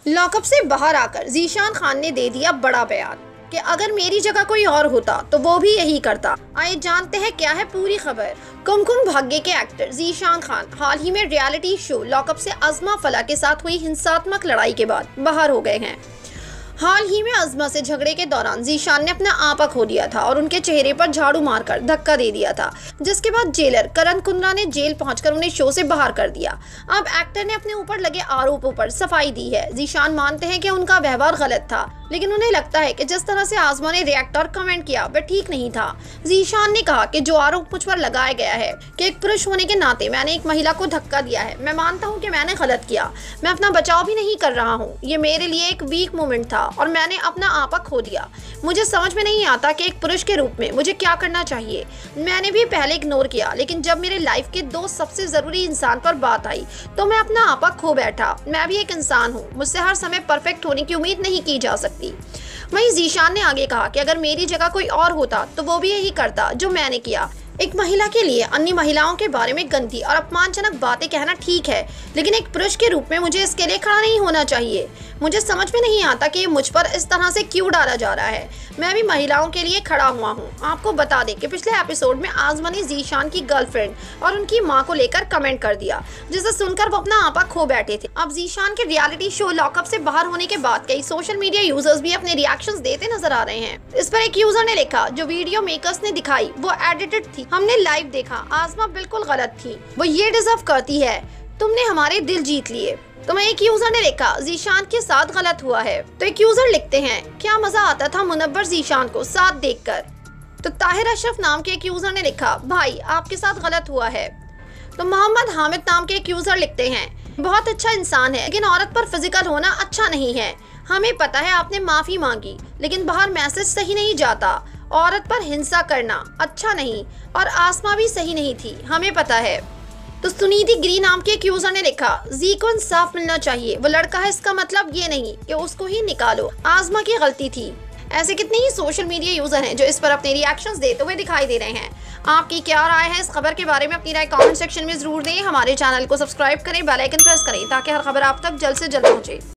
Lockup से बाहर आकर ज़ीशान खान ने दे दिया बड़ा बयान कि अगर मेरी जगह कोई और होता तो वो भी यही करता। आइए जानते हैं क्या है पूरी खबर। कुमकुम भाग्य के एक्टर ज़ीशान खान हाल ही में रियलिटी शो लॉकअप से अज़मा फला के साथ हुई हिंसात्मक लड़ाई के बाद बाहर हो गए हैं। हाल ही में अज़मा से झगड़े के दौरान ज़ीशान ने अपना आपा खो दिया था और उनके चेहरे पर झाड़ू मारकर धक्का दे दिया था, जिसके बाद जेलर करण कुंद्रा ने जेल पहुंचकर उन्हें शो से बाहर कर दिया। अब एक्टर ने अपने ऊपर लगे आरोपों पर सफाई दी है। ज़ीशान मानते हैं कि उनका व्यवहार गलत था, लेकिन उन्हें लगता है कि जिस तरह से अज़मा ने रिएक्ट और कमेंट किया वह ठीक नहीं था। ज़ीशान ने कहा कि जो आरोप मुझ पर लगाया गया है कि एक पुरुष होने के नाते मैंने एक महिला को धक्का दिया है, मैं मानता हूं कि मैंने गलत किया। मैं अपना बचाव भी नहीं कर रहा हूं। ये मेरे लिए एक वीक मोमेंट था और मैंने अपना आपा खो दिया। मुझे समझ में नहीं आता कि एक पुरुष के रूप में मुझे क्या करना चाहिए। मैंने भी पहले इग्नोर किया, लेकिन जब मेरे लाइफ के दो सबसे ज़रूरी इंसान पर बात आई तो मैं अपना आपा खो बैठा। मैं भी एक इंसान हूँ, मुझसे हर समय परफेक्ट होने की उम्मीद नहीं की जा सकती। वहीं ज़ीशान ने आगे कहा कि अगर मेरी जगह कोई और होता तो वो भी यही करता जो मैंने किया। एक महिला के लिए अन्य महिलाओं के बारे में गंदी और अपमानजनक बातें कहना ठीक है, लेकिन एक पुरुष के रूप में मुझे इसके लिए खड़ा नहीं होना चाहिए। मुझे समझ में नहीं आता कि मुझ पर इस तरह से क्यों डाला जा रहा है। मैं भी महिलाओं के लिए खड़ा हुआ हूँ। आपको बता दें कि पिछले एपिसोड में अज़मा ने ज़ीशान की गर्लफ्रेंड और उनकी मां को लेकर कमेंट कर दिया, जिसे सुनकर वो अपना आपा खो बैठे थे। अब ज़ीशान के रियलिटी शो लॉकअप से बाहर होने के बाद कई सोशल मीडिया यूजर्स भी अपने रिएक्शंस देते नजर आ रहे हैं। इस पर एक यूजर ने लिखा, जो वीडियो मेकर्स ने दिखाई वो एडिटेड थी, हमने लाइव देखा, अज़मा बिल्कुल गलत थी, वो ये डिजर्व करती है, तुमने हमारे दिल जीत लिए। तो मैं एक यूजर ने लिखा, ज़ीशान के साथ गलत हुआ है। तो एक यूजर लिखते हैं, क्या मजा आता था मुनव्वर ज़ीशान को साथ देखकर। तो ताहिर अशरफ नाम के एक यूजर ने लिखा, भाई आपके साथ गलत हुआ है। तो मोहम्मद हामिद नाम के एक यूजर लिखते हैं, बहुत अच्छा इंसान है, लेकिन औरत पर फिजिकल होना अच्छा नहीं है। हमें पता है आपने माफी मांगी, लेकिन बाहर मैसेज सही नहीं जाता। औरत पर हिंसा करना अच्छा नहीं, और आसमा भी सही नहीं थी, हमें पता है। तो सुनीति गिरी नाम के एक यूजर ने लिखा, जी को इंसाफ मिलना चाहिए, वो लड़का है, इसका मतलब ये नहीं कि उसको ही निकालो, आज़मा की गलती थी। ऐसे कितने ही सोशल मीडिया यूजर हैं जो इस पर अपने रिएक्शंस देते हुए दिखाई दे रहे हैं। आपकी क्या राय है इस खबर के बारे में? अपनी राय कमेंट सेक्शन में जरूर दें। हमारे चैनल को सब्सक्राइब करें, बेल आइकन प्रेस करें ताकि हर खबर आप तक जल्द से जल्द पहुंचे।